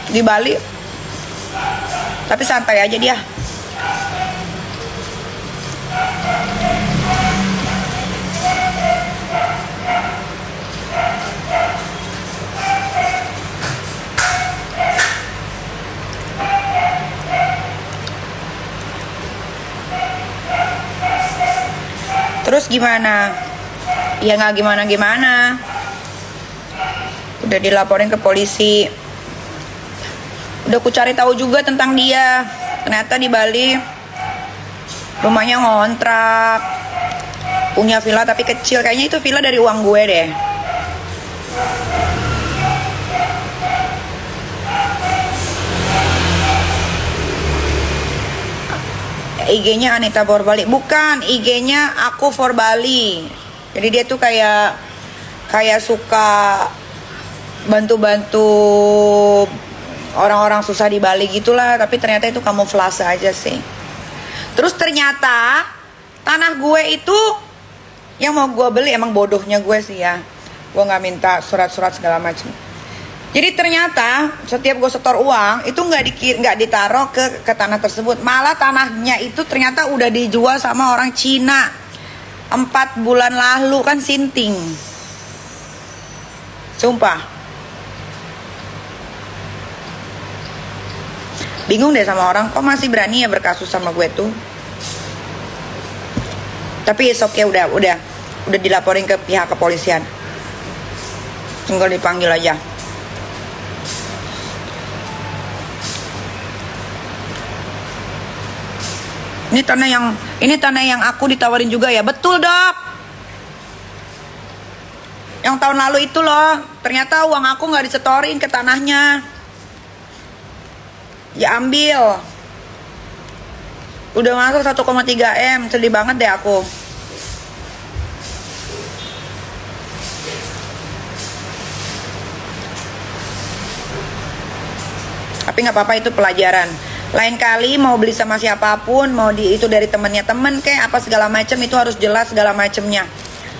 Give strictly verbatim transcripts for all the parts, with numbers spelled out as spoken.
di Bali. Tapi santai aja dia. Terus gimana? Ya nggak gimana-gimana. Udah dilaporin ke polisi. Udah aku cari tahu juga tentang dia. Ternyata di Bali rumahnya ngontrak, punya villa tapi kecil. Kayaknya itu villa dari uang gue deh. I G-nya Anita for Bali. Bukan, I G-nya aku for Bali. Jadi dia tuh kayak kayak suka bantu-bantu orang-orang susah di Bali gitulah. Tapi ternyata itu kamuflase aja sih. Terus ternyata tanah gue itu yang mau gue beli, emang bodohnya gue sih ya. Gue nggak minta surat-surat segala macam. Jadi ternyata setiap gue setor uang itu nggak dikir nggak ditaruh ke ke tanah tersebut, malah tanahnya itu ternyata udah dijual sama orang Cina empat bulan lalu, kan sinting, sumpah. Bingung deh sama orang, kok masih berani ya berkasus sama gue tuh. Tapi it's okay, udah udah udah dilaporin ke pihak kepolisian, tinggal dipanggil aja. Ini tanah yang ini tanah yang aku ditawarin juga ya. Betul, Dok. Yang tahun lalu itu loh. Ternyata uang aku nggak disetorin ke tanahnya. Ya ambil. Udah masuk satu koma tiga M. Sedih banget deh aku. Tapi nggak apa-apa, itu pelajaran. Lain kali mau beli sama siapapun, mau di itu dari temennya temen kayak apa segala macam, itu harus jelas segala macemnya.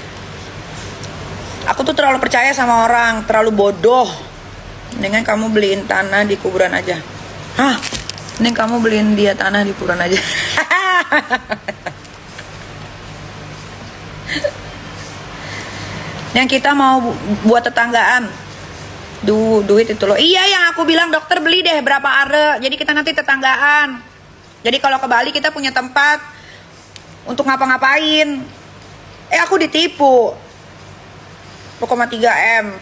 Aku tuh terlalu percaya sama orang, terlalu bodoh. Mendingan kamu beliin tanah di kuburan aja. Hah? Mending kamu beliin dia tanah di kuburan aja. Yang kita mau buat tetanggaan. Du, duit itu loh. Iya, yang aku bilang dokter beli deh berapa are. Jadi kita nanti tetanggaan. Jadi kalau ke Bali kita punya tempat untuk ngapa-ngapain. Eh aku ditipu satu koma tiga M.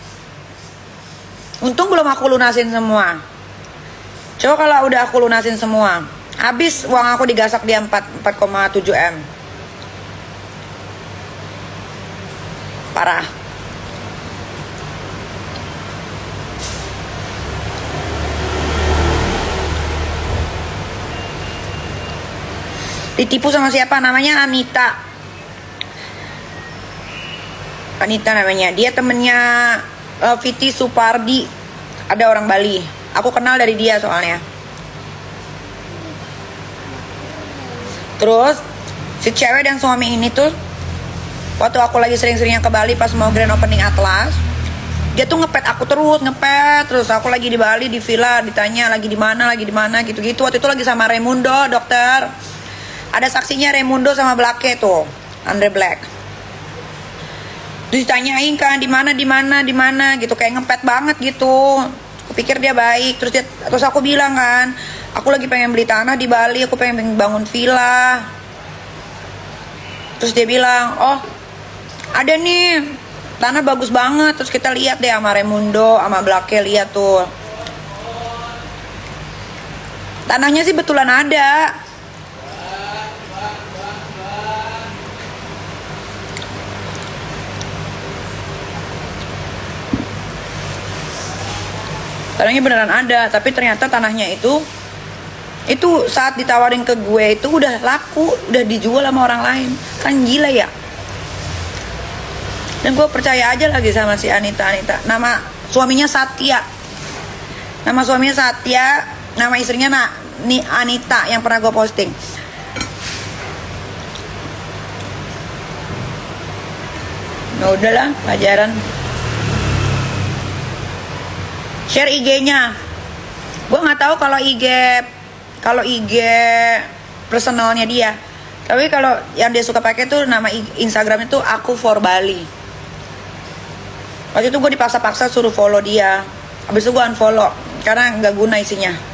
Untung belum aku lunasin semua. Coba kalau udah aku lunasin semua, habis uang aku digasak dia empat koma tujuh M. Parah. Ditipu sama siapa? Namanya Anita. Anita namanya. Dia temennya uh, Viti Supardi. Ada orang Bali. Aku kenal dari dia soalnya. Terus si cewek dan suami ini tuh, waktu aku lagi sering-seringnya ke Bali pas mau grand opening Atlas, dia tuh ngepet aku terus, ngepet terus. Aku lagi di Bali di villa, ditanya lagi di mana, lagi di mana gitu-gitu. Waktu itu lagi sama Raimundo, dokter. Ada saksinya Raimundo sama Blake tuh, Andre Black. Terus ditanyain kan di mana, di mana, di mana gitu, kayak ngepet banget gitu. Aku pikir dia baik. Terus dia, terus aku bilang kan, aku lagi pengen beli tanah di Bali, aku pengen bangun villa. Terus dia bilang, oh ada nih tanah bagus banget. Terus kita lihat deh sama Raimundo, sama Blake, lihat tuh. Tanahnya sih betulan ada. Tanahnya beneran ada, tapi ternyata tanahnya itu itu saat ditawarin ke gue itu udah laku, udah dijual sama orang lain. Kan gila ya. Dan gue percaya aja lagi sama si Anita Anita. Nama suaminya Satya. Nama suaminya Satya, nama istrinya nah, nih Anita yang pernah gue posting. Nah udahlah, pelajaran. Share I G-nya nggak tahu kalau I G kalau I G personalnya dia. Tapi kalau yang dia suka pakai tuh nama Instagram itu aku for Bali. Waktu itu gue dipaksa-paksa suruh follow dia. Habis itu gue unfollow karena nggak guna isinya.